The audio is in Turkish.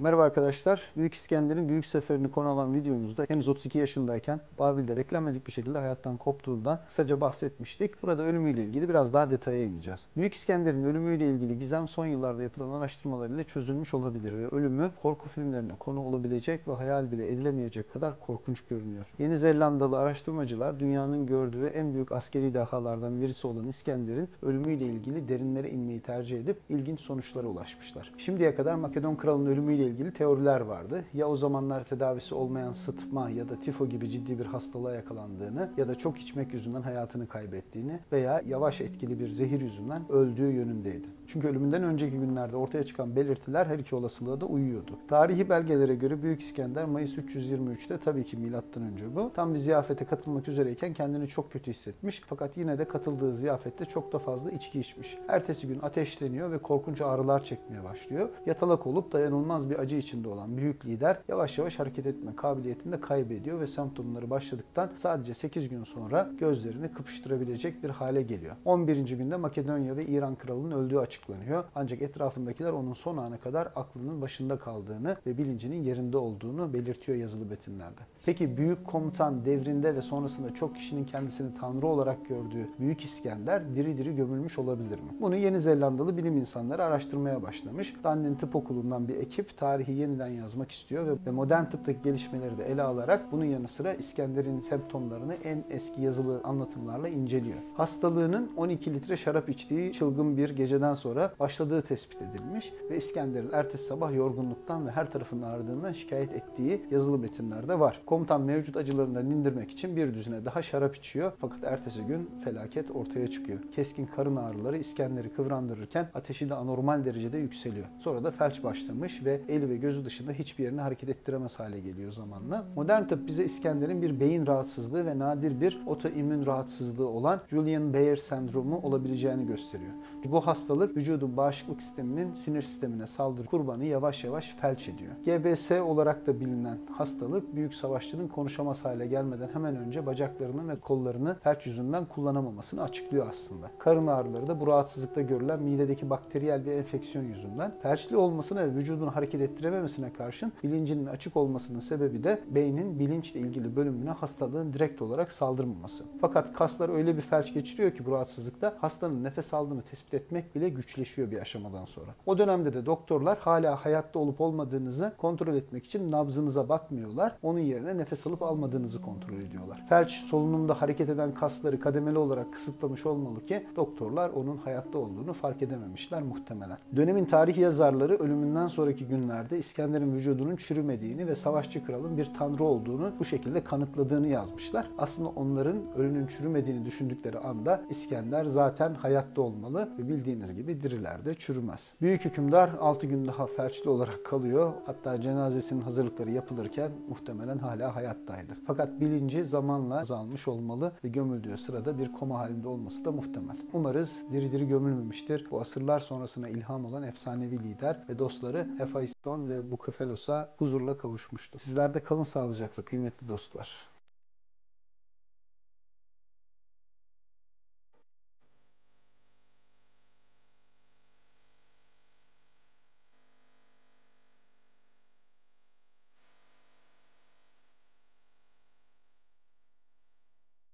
Merhaba arkadaşlar. Büyük İskender'in Büyük Seferi'ni konu alan videomuzda henüz 32 yaşındayken Babil'de beklenmedik bir şekilde hayattan koptuğundan kısaca bahsetmiştik. Burada ölümüyle ilgili biraz daha detaya ineceğiz. Büyük İskender'in ölümüyle ilgili gizem son yıllarda yapılan araştırmalarıyla çözülmüş olabilir ve ölümü korku filmlerine konu olabilecek ve hayal bile edilemeyecek kadar korkunç görünüyor. Yeni Zelandalı araştırmacılar dünyanın gördüğü en büyük askeri dehalardan birisi olan İskender'in ölümüyle ilgili derinlere inmeyi tercih edip ilginç sonuçlara ulaşmışlar. Şimdiye kadar Makedon kralının ölümüyle ilgili teoriler vardı. Ya o zamanlar tedavisi olmayan sıtma ya da tifo gibi ciddi bir hastalığa yakalandığını ya da çok içmek yüzünden hayatını kaybettiğini veya yavaş etkili bir zehir yüzünden öldüğü yönündeydi. Çünkü ölümünden önceki günlerde ortaya çıkan belirtiler her iki olasılığa da uyuyordu. Tarihi belgelere göre Büyük İskender Mayıs 323'te, tabii ki milattan önce bu, tam bir ziyafete katılmak üzereyken kendini çok kötü hissetmiş, fakat yine de katıldığı ziyafette çok da fazla içki içmiş. Ertesi gün ateşleniyor ve korkunç ağrılar çekmeye başlıyor. Yatalak olup dayanılmaz bir acı içinde olan büyük lider yavaş yavaş hareket etme kabiliyetini de kaybediyor ve semptomları başladıktan sadece 8 gün sonra gözlerini kıpıştırabilecek bir hale geliyor. 11. günde Makedonya ve İran kralının öldüğü açıklanıyor. Ancak etrafındakiler onun son ana kadar aklının başında kaldığını ve bilincinin yerinde olduğunu belirtiyor yazılı metinlerde. Peki büyük komutan devrinde ve sonrasında çok kişinin kendisini tanrı olarak gördüğü Büyük İskender diri diri gömülmüş olabilir mi? Bunu Yeni Zelandalı bilim insanları araştırmaya başlamış. Dublin Tıp Okulu'ndan bir ekip tarihi yeniden yazmak istiyor ve modern tıptaki gelişmeleri de ele alarak bunun yanı sıra İskender'in semptomlarını en eski yazılı anlatımlarla inceliyor. Hastalığının 12 litre şarap içtiği çılgın bir geceden sonra başladığı tespit edilmiş ve İskender'in ertesi sabah yorgunluktan ve her tarafının ağrıdığından şikayet ettiği yazılı metinlerde var. Komutan mevcut acılarından indirmek için bir düzine daha şarap içiyor, fakat ertesi gün felaket ortaya çıkıyor. Keskin karın ağrıları İskender'i kıvrandırırken ateşi de anormal derecede yükseliyor. Sonra da felç başlamış ve eli ve gözü dışında hiçbir yerini hareket ettiremez hale geliyor zamanla. Modern tıp bize İskender'in bir beyin rahatsızlığı ve nadir bir otoimmün rahatsızlığı olan Guillain-Barré sendromu olabileceğini gösteriyor. Bu hastalık vücudun bağışıklık sisteminin sinir sistemine saldırı kurbanı yavaş yavaş felç ediyor. GBS olarak da bilinen hastalık büyük savaşçının konuşamaz hale gelmeden hemen önce bacaklarını ve kollarını felç yüzünden kullanamamasını açıklıyor aslında. Karın ağrıları da bu rahatsızlıkta görülen midedeki bakteriyel bir enfeksiyon yüzünden. Felçli olmasına ve vücudunu hareket ettirememesine karşın bilincinin açık olmasının sebebi de beynin bilinçle ilgili bölümüne hastalığın direkt olarak saldırmaması. Fakat kaslar öyle bir felç geçiriyor ki bu rahatsızlıkta hastanın nefes aldığını tespit etmek bile güçleşiyor bir aşamadan sonra. O dönemde de doktorlar hala hayatta olup olmadığınızı kontrol etmek için nabzınıza bakmıyorlar. Onun yerine nefes alıp almadığınızı kontrol ediyorlar. Felç solunumda hareket eden kasları kademeli olarak kısıtlamış olmalı ki doktorlar onun hayatta olduğunu fark edememişler muhtemelen. Dönemin tarih yazarları ölümünden sonraki günlerde İskender'in vücudunun çürümediğini ve savaşçı kralın bir tanrı olduğunu bu şekilde kanıtladığını yazmışlar. Aslında onların ölünün çürümediğini düşündükleri anda İskender zaten hayatta olmalı ve bildiğiniz gibi dirilerde çürümez. Büyük hükümdar 6 gün daha felçli olarak kalıyor. Hatta cenazesinin hazırlıkları yapılırken muhtemelen hala hayattaydı. Fakat bilinci zamanla azalmış olmalı ve gömüldüğü sırada bir koma halinde olması da muhtemel. Umarız diri diri gömülmemiştir. Bu asırlar sonrasına ilham olan efsanevi lider ve dostları Hephaiston ve Bucephalos'a huzurla kavuşmuştu. Sizler de kalın sağlıcakla kıymetli dostlar.